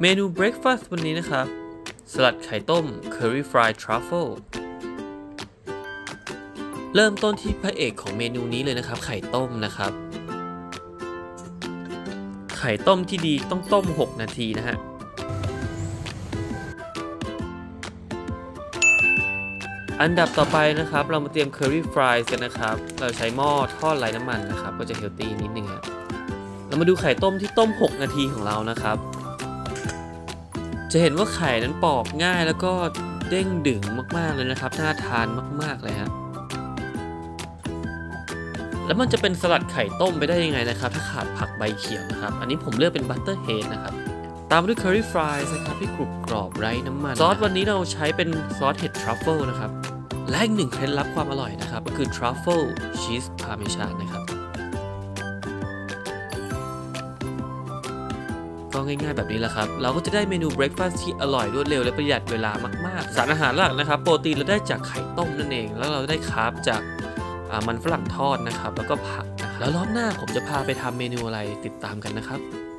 เมนูเบรคฟาสต์วันนี้นะครับสลัดไข่ต้ม Curry Fried Truffle เริ่มต้นที่พระเอกของเมนูนี้เลยนะครับไข่ต้มนะครับไข่ต้มที่ดีต้องต้ม6 นาทีนะฮะอันดับต่อไปนะครับเรามาเตรียม Curry Fries กันนะครับเราใช้หม้อทอดไร้น้ำมันนะครับก็จะเฮลตี้นิดนึงครับเรามาดูไข่ต้มที่ต้ม6 นาทีของเรานะครับจะเห็นว่าไข่นั้นปอกง่ายแล้วก็เด้งดึงมากๆเลยนะครับน่าทานมากๆเลยฮะแล้วมันจะเป็นสลัดไข่ต้มไปได้ยังไงนะครับถ้าขาดผักใบเขียวนะครับอันนี้ผมเลือกเป็นบัตเตอร์เฮดนะครับตามด้วย Curry Fries นะครับที่กรุบกรอบไร้น้ำมันซอสวันนี้เราใช้เป็นซอสเห็ดทรัฟเฟิลนะครับและอีกหนึ่งเคล็ดลับความอร่อยนะครับก็คือทรัฟเฟิลชีสพาร์เมซานนะครับก็ง่ายๆแบบนี้แหละครับเราก็จะได้เมนูเบรคฟาสต์ที่อร่อยรวดเร็วและประหยัดเวลามากๆสารอาหารหลักนะครับโปรตีนเราได้จากไข่ต้มนั่นเองแล้วเราได้คาร์บจากมันฝรั่งทอดนะครับแล้วก็ผักนะครับแล้วรอบหน้าผมจะพาไปทำเมนูอะไรติดตามกันนะครับ